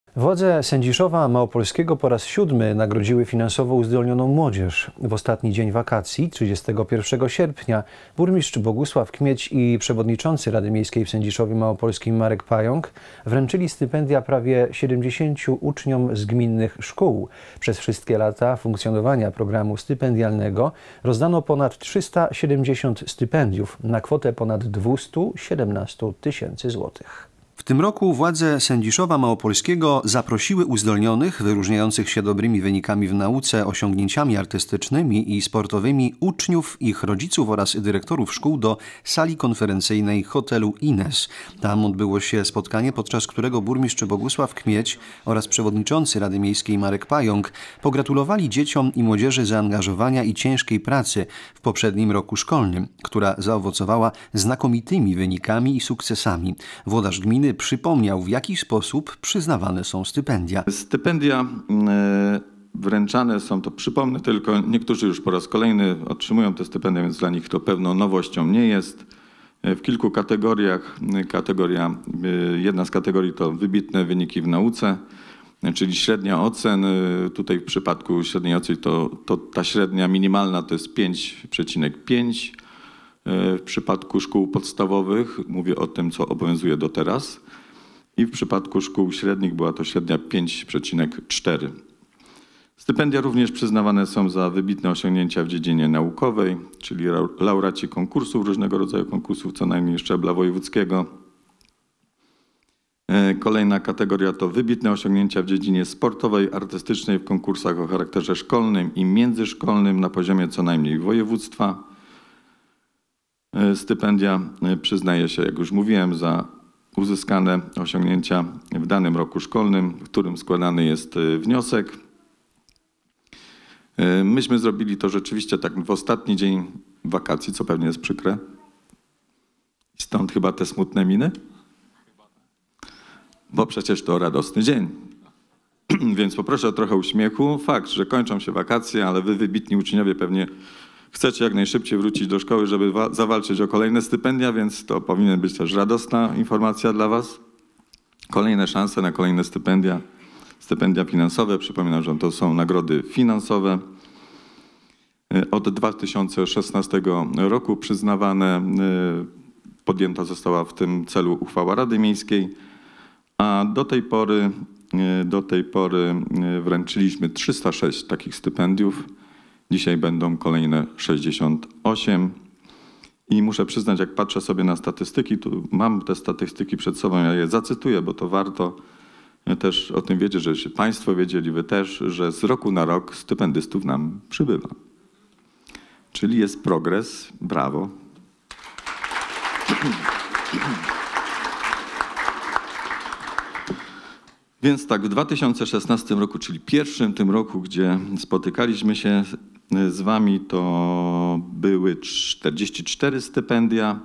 Władze Sędziszowa Małopolskiego po raz 7 nagrodziły finansowo uzdolnioną młodzież. W ostatni dzień wakacji, 31 sierpnia, burmistrz Bogusław Kmieć i przewodniczący Rady Miejskiej w Sędziszowie Małopolskim Marek Pająk wręczyli stypendia prawie 70 uczniom z gminnych szkół. Przez wszystkie lata funkcjonowania programu stypendialnego rozdano ponad 370 stypendiów na kwotę ponad 217 tysięcy złotych. W tym roku władze Sędziszowa Małopolskiego zaprosiły uzdolnionych, wyróżniających się dobrymi wynikami w nauce, osiągnięciami artystycznymi i sportowymi uczniów, ich rodziców oraz dyrektorów szkół do sali konferencyjnej hotelu Ines. Tam odbyło się spotkanie, podczas którego burmistrz Bogusław Kmieć oraz przewodniczący Rady Miejskiej Marek Pająk pogratulowali dzieciom i młodzieży zaangażowania i ciężkiej pracy w poprzednim roku szkolnym, która zaowocowała znakomitymi wynikami i sukcesami. Włodarz gminy przypomniał, w jaki sposób przyznawane są stypendia. Stypendia wręczane są, to przypomnę tylko, niektórzy już po raz kolejny otrzymują te stypendia, więc dla nich to pewną nowością nie jest. W kilku kategoriach. Jedna z kategorii to wybitne wyniki w nauce, czyli średnia ocen. Tutaj w przypadku średniej oceny to ta średnia minimalna to jest 5,5. W przypadku szkół podstawowych, mówię o tym, co obowiązuje do teraz, i w przypadku szkół średnich była to średnia 5,4. Stypendia również przyznawane są za wybitne osiągnięcia w dziedzinie naukowej, czyli laureaci konkursów, różnego rodzaju konkursów, co najmniej szczebla wojewódzkiego. Kolejna kategoria to wybitne osiągnięcia w dziedzinie sportowej, artystycznej w konkursach o charakterze szkolnym i międzyszkolnym na poziomie co najmniej województwa. Stypendia przyznaje się, jak już mówiłem, za uzyskane osiągnięcia w danym roku szkolnym, w którym składany jest wniosek. Myśmy zrobili to rzeczywiście tak w ostatni dzień wakacji, co pewnie jest przykre. Stąd chyba te smutne miny? Bo przecież to radosny dzień. Więc poproszę o trochę uśmiechu. Fakt, że kończą się wakacje, ale wy, wybitni uczniowie, pewnie chcecie jak najszybciej wrócić do szkoły, żeby zawalczyć o kolejne stypendia, więc to powinien być też radosna informacja dla was. Kolejne szanse na kolejne stypendia. Stypendia finansowe. Przypominam, że to są nagrody finansowe. Od 2016 roku przyznawane. Podjęta została w tym celu uchwała Rady Miejskiej, a do tej pory wręczyliśmy 306 takich stypendiów. Dzisiaj będą kolejne 68 i muszę przyznać, jak patrzę sobie na statystyki, tu mam te statystyki przed sobą, ja je zacytuję, bo to warto też o tym wiedzieć, żebyście państwo wiedzieli, wy też, że z roku na rok stypendystów nam przybywa. Czyli jest progres, brawo. Więc tak, w 2016 roku, czyli pierwszym tym roku, gdzie spotykaliśmy się z wami, to były 44 stypendia,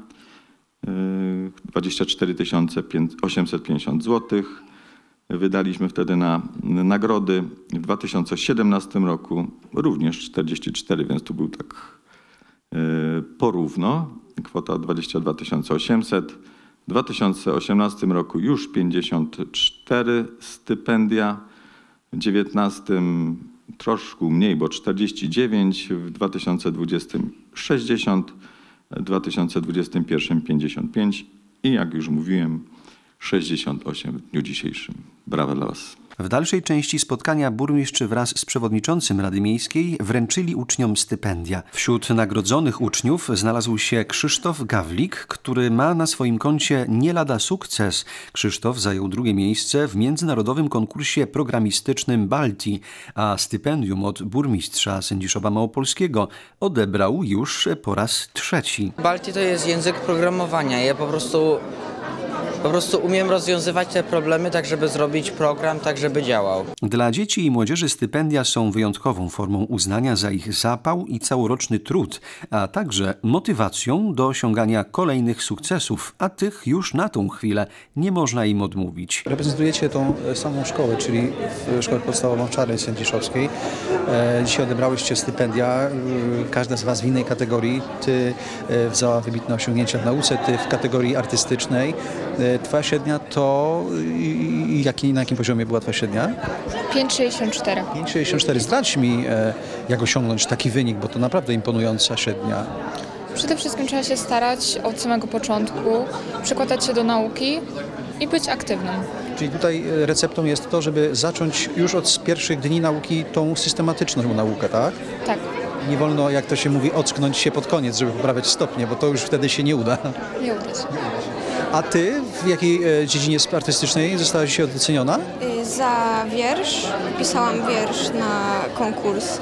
24 850 zł. Wydaliśmy wtedy na nagrody. W 2017 roku również 44, więc tu był tak porówno. Kwota 22 800. W 2018 roku już 54 stypendia, w 2019 troszkę mniej, bo 49, w 2020 60, w 2021 55 i jak już mówiłem 68 w dniu dzisiejszym. Brawa dla was. W dalszej części spotkania burmistrz wraz z przewodniczącym Rady Miejskiej wręczyli uczniom stypendia. Wśród nagrodzonych uczniów znalazł się Krzysztof Gawlik, który ma na swoim koncie nie lada sukces. Krzysztof zajął drugie miejsce w międzynarodowym konkursie programistycznym Balti, a stypendium od burmistrza Sędziszowa Małopolskiego odebrał już po raz trzeci. Balti to jest język programowania. Ja po prostu umiem rozwiązywać te problemy tak, żeby zrobić program, tak, żeby działał. Dla dzieci i młodzieży stypendia są wyjątkową formą uznania za ich zapał i całoroczny trud, a także motywacją do osiągania kolejnych sukcesów, a tych już na tą chwilę nie można im odmówić. Reprezentujecie tą samą szkołę, czyli w Szkole Podstawową w Czarnej Sędziszowskiej. Dzisiaj odebrałyście stypendia, każda z was w innej kategorii. Ty za wybitne osiągnięcia w nauce, ty w kategorii artystycznej. Twoja średnia to... na jakim poziomie była twoja średnia? 5,64. 5,64. Zdradź mi, jak osiągnąć taki wynik, bo to naprawdę imponująca średnia. Przede wszystkim trzeba się starać od samego początku, przykładać się do nauki i być aktywnym. Czyli tutaj receptą jest to, żeby zacząć już od pierwszych dni nauki tą systematyczną naukę, tak? Tak, Nie wolno, jak to się mówi, ocknąć się pod koniec, żeby poprawiać stopnie, bo to już wtedy się nie uda. nie uda się. A ty w jakiej dziedzinie artystycznej zostałaś dzisiaj doceniona? Za wiersz. Pisałam wiersz na konkurs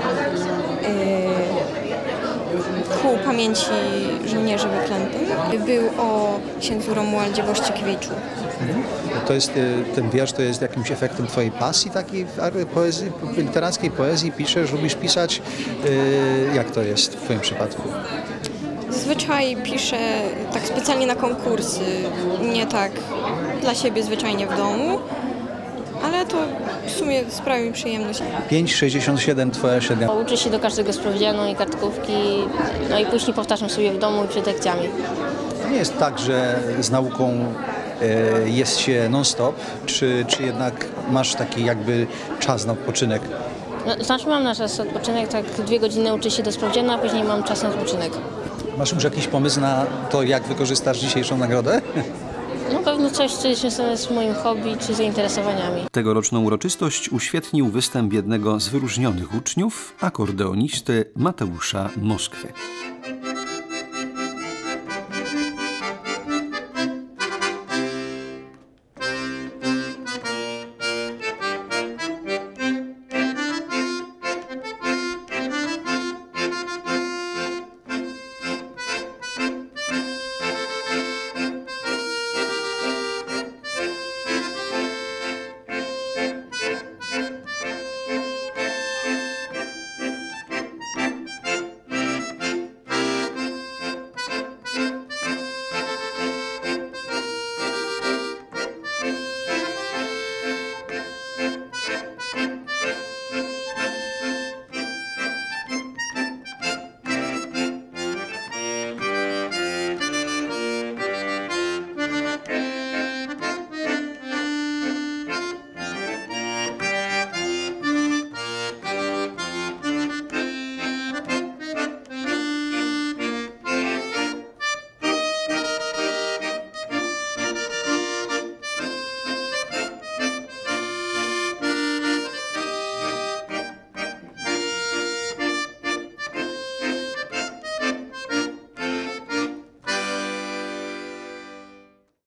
ku pamięci żołnierzy wyklętych. Był o księdzu Romualdzie Wościkiewiczu. To jest, ten wiersz to jest jakimś efektem twojej pasji takiej poezji, literackiej poezji? Piszesz, lubisz pisać? Jak to jest w twoim przypadku? Zazwyczaj piszę tak specjalnie na konkursy, nie tak dla siebie zwyczajnie w domu, ale to w sumie sprawia mi przyjemność. 5,67 twoja średnia. Uczę się do każdego sprawdzianu i kartkówki, no i później powtarzam sobie w domu i przed lekcjami. To nie jest tak, że z nauką jest się non-stop, czy jednak masz taki jakby czas na odpoczynek? No, znaczy mam na czas odpoczynek, tak 2 godziny uczę się do sprawdzianu, a później mam czas na odpoczynek. Masz już jakiś pomysł na to, jak wykorzystasz dzisiejszą nagrodę? No pewno coś, co jest związane z moim hobby czy zainteresowaniami. Tegoroczną uroczystość uświetnił występ jednego z wyróżnionych uczniów, akordeonisty Mateusza Moskwy.